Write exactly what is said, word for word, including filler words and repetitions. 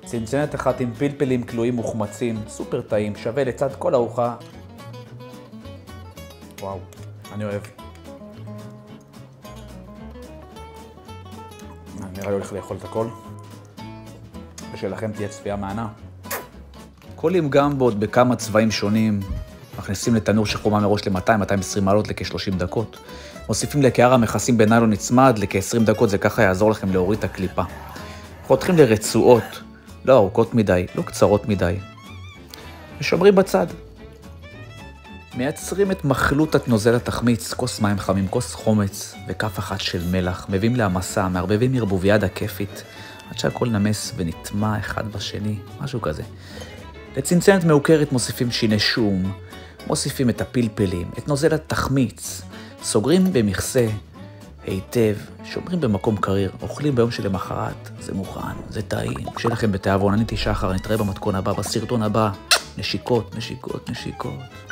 צנצנת אחת עם פלפלים כלואים מוחמצים, סופר טעים, שווה לצד כל ארוחה. וואו, אני אוהב. נראה לי הולך לאכול את הכל. ושלכם תהיה צפייה מענה. קולים גמבות בכמה צבעים שונים. מכניסים לתנור שחומה מראש ל-מאתיים עד מאתיים ועשרים מעלות לכ-שלושים דקות. מוסיפים לקערה מכסים בניילון נצמד לכ-עשרים דקות, זה ככה יעזור לכם להוריד את הקליפה. חותכים לרצועות, לא ארוכות מדי, לא קצרות מדי. ושומרים בצד. מייצרים את מחלוטת נוזל התחמיץ, כוס מים חמים, כוס חומץ וכף אחת של מלח. מביאים להמסה, מערבבים ערבוביה כיפית, עד שהכל נמס ונטמע אחד בשני, משהו כזה. לצנצנת מעוקרת מוסיפים שיני שום, מוסיפים את הפלפלים, את נוזל התחמיץ, סוגרים במכסה היטב, שומרים במקום קריר, אוכלים ביום שלמחרת, זה מוכן, זה טעים. כשיהיה לכם בתיאבון, אני תשחר, נתראה במתכון הבא, בסרטון הבא, נשיקות, נשיקות, נשיקות.